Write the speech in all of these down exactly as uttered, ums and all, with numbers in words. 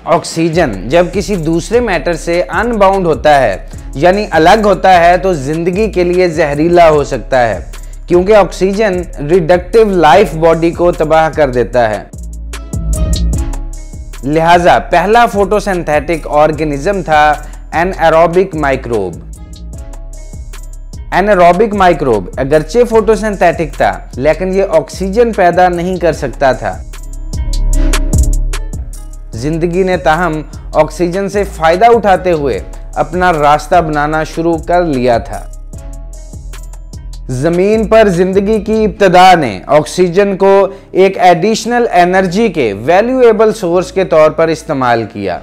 Oxygen जब किसी दूसरे मैटर से अनबाउंड होता है यानी अलग होता है तो जिंदगी के लिए जहरीला हो सकता है, क्योंकि ऑक्सीजन रिडक्टिव लाइफ बॉडी को तबाह कर देता है। लिहाजा पहला फोटोसिंथेटिक ऑर्गेनिज्म था एनारोबिक माइक्रोब। एनारोबिक माइक्रोब अगरचे फोटोसिंथेटिक था, लेकिन ये ऑक्सीजन पैदा नहीं कर सकता था। जिंदगी ने ताहम ऑक्सीजन से फायदा उठाते हुए अपना रास्ता बनाना शुरू कर लिया था। जमीन पर जिंदगी की इब्तदा ने ऑक्सीजन को एक एडिशनल एनर्जी के वैल्यूएबल सोर्स के तौर पर इस्तेमाल किया।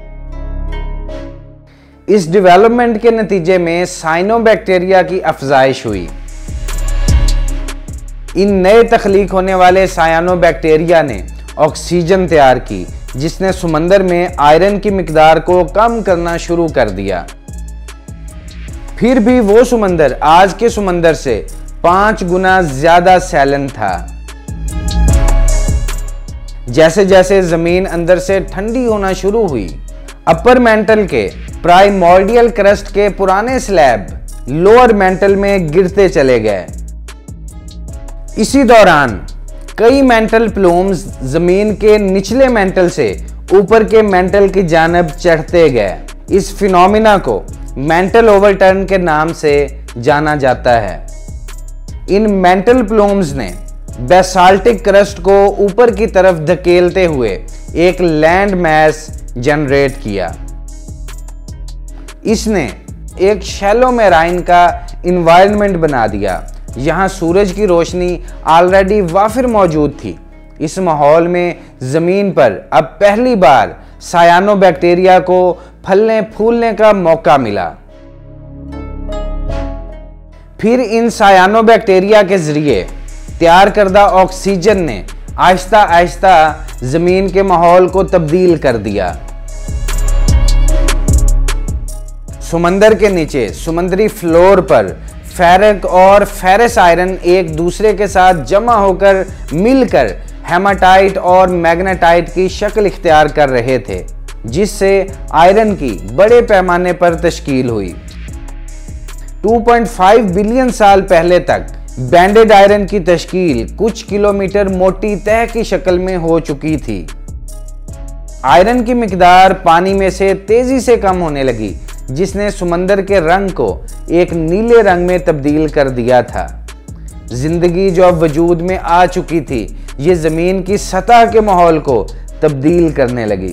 इस डेवलपमेंट के नतीजे में साइनोबैक्टीरिया की अफजाइश हुई। इन नए तख्लीक होने वाले साइनोबैक्टीरिया ने ऑक्सीजन तैयार की, जिसने समंदर में आयरन की मिकदार को कम करना शुरू कर दिया। फिर भी वो समंदर आज के समंदर से पांच गुना ज्यादा सैलन था। जैसे जैसे जमीन अंदर से ठंडी होना शुरू हुई, अपर मेंटल के प्राइमोर्डियल क्रस्ट के पुराने स्लैब लोअर मेंटल में गिरते चले गए। इसी दौरान कई मेंटल प्लूम्स जमीन के निचले मेंटल से ऊपर के मेंटल की जानिब चढ़ते गए। इस फिनोमिना को मेंटल ओवरटर्न के नाम से जाना जाता है। इन मेंटल प्लूम्स ने बेसाल्टिक क्रस्ट को ऊपर की तरफ धकेलते हुए एक लैंड मैस जनरेट किया। इसने एक शैलो मेराइन का इन्वायरमेंट बना दिया। यहाँ सूरज की रोशनी ऑलरेडी वाफिर मौजूद थी। इस माहौल में जमीन पर अब पहली बार सायानोबैक्टीरिया को फलने फूलने का मौका मिला। फिर इन सायानोबैक्टीरिया के जरिए तैयार करदा ऑक्सीजन ने आहिस्ता आहिस्ता जमीन के माहौल को तब्दील कर दिया। समंदर के नीचे समुद्री फ्लोर पर फेरक और फेरस आयरन एक दूसरे के साथ जमा होकर मिलकर हेमाटाइट और मैग्नेटाइट की शक्ल इख्तियार कर रहे थे, जिससे आयरन की बड़े पैमाने पर तश्कील हुई। दो पॉइंट पाँच बिलियन साल पहले तक बैंडेड आयरन की तश्कील कुछ किलोमीटर मोटी तह की शक्ल में हो चुकी थी। आयरन की मिकदार पानी में से तेजी से कम होने लगी, जिसने समंदर के रंग को एक नीले रंग में तब्दील कर दिया था। जिंदगी जो अब वजूद में आ चुकी थी, ये जमीन की सतह के माहौल को तब्दील करने लगी।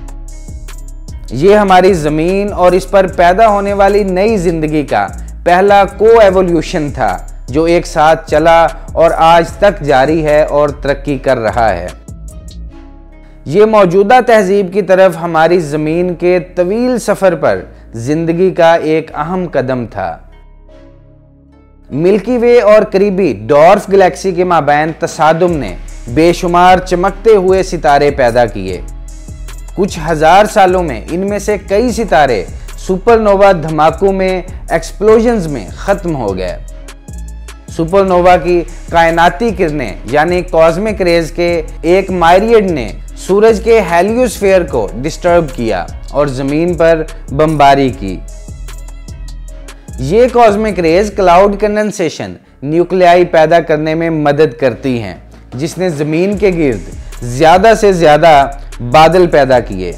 ये हमारी जमीन और इस पर पैदा होने वाली नई जिंदगी का पहला को एवोल्यूशन था, जो एक साथ चला और आज तक जारी है और तरक्की कर रहा है। ये मौजूदा तहजीब की तरफ हमारी जमीन के तवील सफर पर जिंदगी का एक अहम कदम था। मिल्की वे और करीबी डॉर्फ गैलेक्सी के माबैन तसादुम ने बेशुमार चमकते हुए सितारे पैदा किए। कुछ हजार सालों में इनमें से कई सितारे सुपरनोवा धमाकों में एक्सप्लोजन्स में खत्म हो गए। सुपरनोवा की कायनाती किरणें यानी कॉस्मिक रेज के एक माइरियड ने सूरज के हेलियोस्फीयर को डिस्टर्ब किया और जमीन पर बमबारी की। ये cosmic rays cloud condensation nuclei पैदा करने में मदद करती हैं, जिसने जमीन के गिर्द ज्यादा से ज्यादा बादल पैदा किए।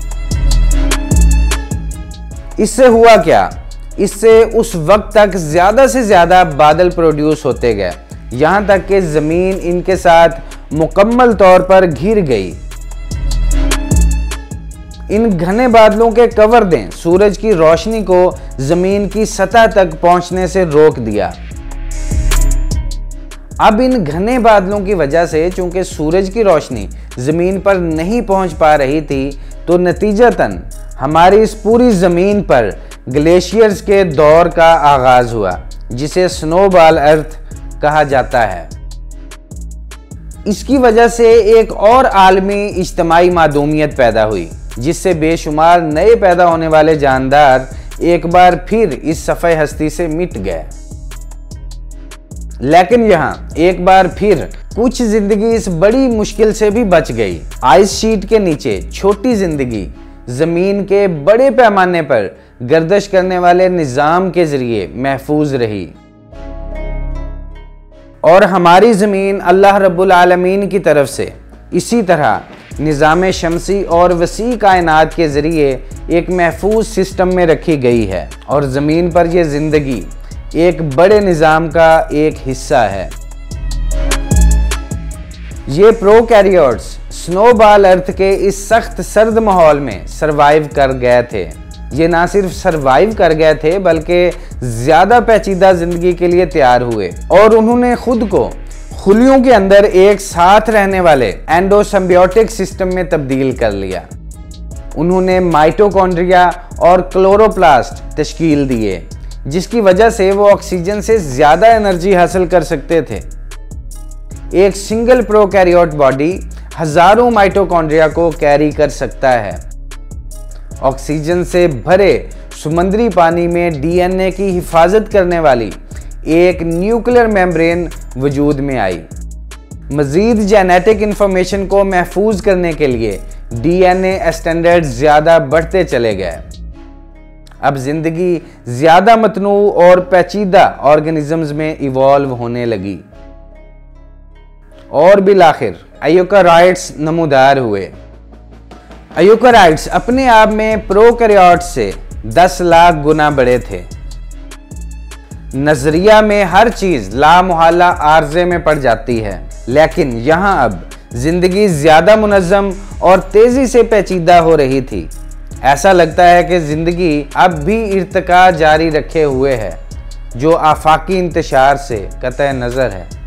इससे हुआ क्या? इससे उस वक्त तक ज्यादा से ज्यादा बादल प्रोड्यूस होते गए, यहां तक कि जमीन इनके साथ मुकम्मल तौर पर घिर गई। इन घने बादलों के कवर दें सूरज की रोशनी को जमीन की सतह तक पहुंचने से रोक दिया। अब इन घने बादलों की वजह से चूंकि सूरज की रोशनी जमीन पर नहीं पहुंच पा रही थी, तो नतीजतन हमारी इस पूरी जमीन पर ग्लेशियर्स के दौर का आगाज हुआ, जिसे स्नोबॉल अर्थ कहा जाता है। इसकी वजह से एक और आलमी इज्तिमाई मादूमियत पैदा हुई, जिससे बेशुमार नए पैदा होने वाले जानदार एक बार फिर इस सफ़े हस्ती से मिट गए। लेकिन यहाँ एक बार फिर कुछ जिंदगी इस बड़ी मुश्किल से भी बच गई। आइस शीट के नीचे छोटी जिंदगी जमीन के बड़े पैमाने पर गर्दिश करने वाले निजाम के जरिए महफूज रही और हमारी ज़मीन अल्लाह रब्बुल आलमीन की तरफ से इसी तरह निज़ाम शमसी और वसी कायनात के ज़रिए एक महफूज सिस्टम में रखी गई है और ज़मीन पर यह ज़िंदगी एक बड़े निज़ाम का एक हिस्सा है। ये प्रोकैरियोट्स स्नोबॉल अर्थ के इस सख्त सर्द माहौल में सरवाइव कर गए थे। ये ना सिर्फ सरवाइव कर गए थे बल्कि ज़्यादा पेचीदा ज़िंदगी के लिए तैयार हुए और उन्होंने खुद को खुलियों के अंदर एक साथ रहने वाले एंडोसिम्बियोटिक सिस्टम में तब्दील कर लिया। उन्होंने माइटोकॉन्ड्रिया और क्लोरोप्लास्ट तश्कील दिए जिसकी वजह से वो ऑक्सीजन से ज़्यादा एनर्जी हासिल कर सकते थे। एक सिंगल प्रोकैरियोट बॉडी हजारों माइटोकॉन्ड्रिया को कैरी कर सकता है। ऑक्सीजन से भरे समुद्री पानी में डीएनए की हिफाजत करने वाली एक न्यूक्लियर मेम्ब्रेन वजूद में आई। मजीद जेनेटिक इंफॉर्मेशन को महफूज करने के लिए डीएनए स्टैंडर्ड ज़्यादा बढ़ते चले गए। अब जिंदगी ज़्यादा मतनू और पेचीदा ऑर्गेनिजम्स में इवॉल्व होने लगी और बिलाखिर यूकैरियोट्स नमूदार हुए। यूकैरियोट्स अपने आप में प्रोकैरियोट्स से दस लाख गुना बड़े थे। नजरिया में हर चीज लामुहल्ला आर्जे में पड़ जाती है, लेकिन यहाँ अब जिंदगी ज्यादा मुनज़्ज़म और तेजी से पेचीदा हो रही थी। ऐसा लगता है कि जिंदगी अब भी इर्तिका जारी रखे हुए है जो आफाकी इंतशार से कतई नजर है।